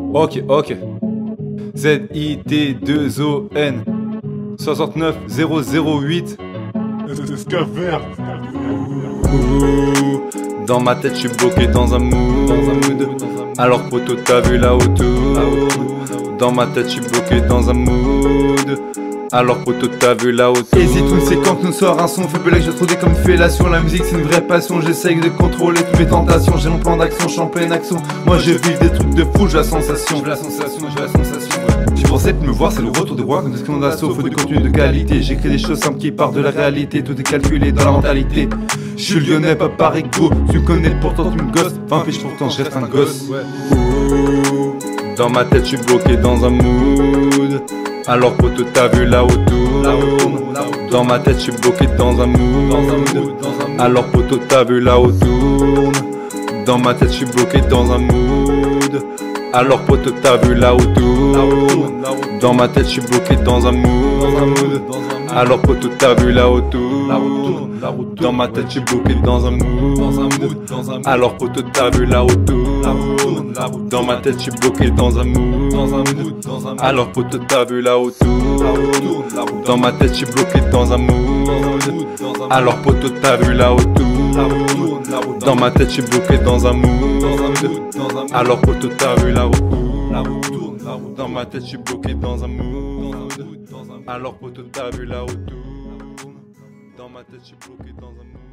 Ok, ok. ZIT2ON 69008. Dans ma tête, je suis bloqué dans un mood. Alors poto, t'as vu la hauteur. Dans ma tête, je suis bloqué dans un mood. Alors poto, t'as vu la hauteur. Hésite, c'est quand nous sort un son, fais blague, j'ai trop des comme fellation. La musique c'est une vraie passion, j'essaye de contrôler toutes mes tentations. J'ai mon plan d'action, je suis en pleine action. Moi je vis des trucs de fou, j'ai la sensation. J'ai la sensation. Tu pensais de me voir, c'est le retour des rois. Quand est-ce qu'on a d'assaut, faut du contenu de qualité. J'écris des choses simples qui partent de la réalité. Tout est calculé dans la mentalité. Je suis lyonnais, pas parigo. Tu me connais pourtant, tu me gosses. 20 piges pourtant, je reste un gosse. Dans ma tête, je suis bloqué dans un mood. Alors poto, t'as vu la hauteur. Dans ma tête, je suis bloqué dans un mood. Alors poto, t'as vu la hauteur. Dans ma tête, je suis bloqué dans un mood. Alors poto, t'as vu la hauteur. Dans ma tête, je suis bloqué dans un mood. Alors poto, t'as vu la hauteur. Dans ma tête, je suis bloqué dans un mood. Alors poto, t'as vu la hauteur. Dans ma tête, je suis bloqué dans un mood. Alors poto, t'as vu la hauteur. Dans ma tête, je suis bloqué dans un mood. Alors poto, t'as vu la hauteur. Dans ma tête, je suis bloqué dans un mood. Alors poto, t'as vu la hauteur. Dans ma tête, je suis bloqué dans un mood. Alors poto, t'as vu la hauteur. Dans ma tête, je suis bloqué dans un mood.